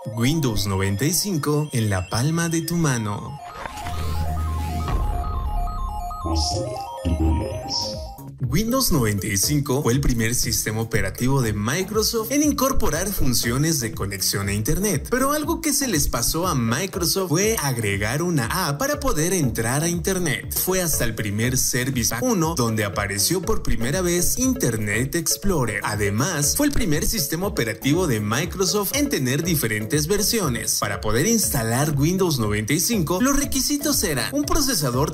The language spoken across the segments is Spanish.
Windows 95 en la palma de tu mano. Windows 95 fue el primer sistema operativo de Microsoft en incorporar funciones de conexión a Internet, pero algo que se les pasó a Microsoft fue agregar una app para poder entrar a Internet. Fue hasta el primer Service Pack 1 donde apareció por primera vez Internet Explorer. Además, fue el primer sistema operativo de Microsoft en tener diferentes versiones. Para poder instalar Windows 95, los requisitos eran un procesador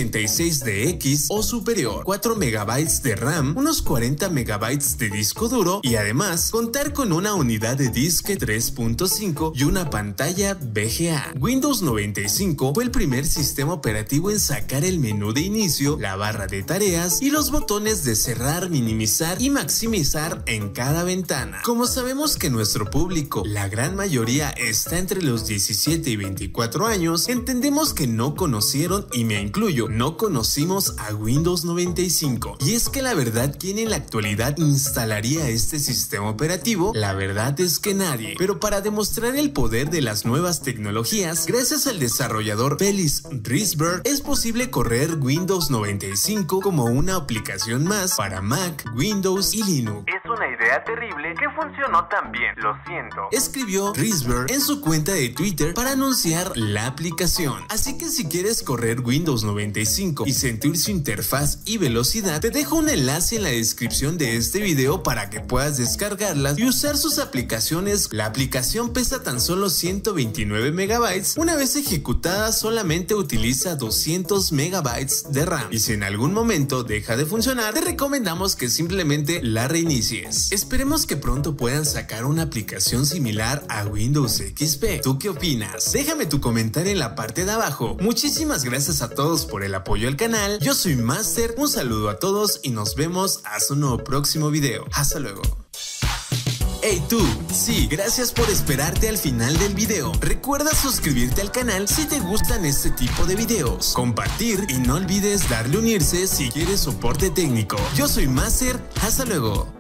386DX o superior, 4 MB de RAM, unos 40 MB de disco duro y además contar con una unidad de disque 3.5 y una pantalla VGA. Windows 95 fue el primer sistema operativo en sacar el menú de inicio, la barra de tareas y los botones de cerrar, minimizar y maximizar en cada ventana. Como sabemos que nuestro público, la gran mayoría, está entre los 17 y 24 años, entendemos que no conocieron, y me incluyo, no conocimos a Windows 95. Y es que la verdad, ¿quién en la actualidad instalaría este sistema operativo? La verdad es que nadie. Pero para demostrar el poder de las nuevas tecnologías, gracias al desarrollador Felix Riesberg, es posible correr Windows 95 como una aplicación más para Mac, Windows y Linux. Es una idea terrible que funcionó tan bien, lo siento, escribió Riesberg en su cuenta de Twitter para anunciar la aplicación. Así que si quieres correr Windows 95 y sentir su interfaz y velocidad, te dejo un enlace en la descripción de este video para que puedas descargarlas y usar sus aplicaciones. La aplicación pesa tan solo 129 MB. Una vez ejecutada solamente utiliza 200 MB de RAM. Y si en algún momento deja de funcionar, te recomendamos que simplemente la reinicies. Esperemos que pronto puedan sacar una aplicación similar a Windows XP. ¿Tú qué opinas? Déjame tu comentario en la parte de abajo. Muchísimas gracias a todos por el apoyo al canal. Yo soy Master, un saludo a todos y nos vemos hasta un nuevo próximo video. Hasta luego. Hey tú, sí, gracias por esperarte al final del video. Recuerda suscribirte al canal si te gustan este tipo de videos, compartir y no olvides darle unirse si quieres soporte técnico. Yo soy Master, hasta luego.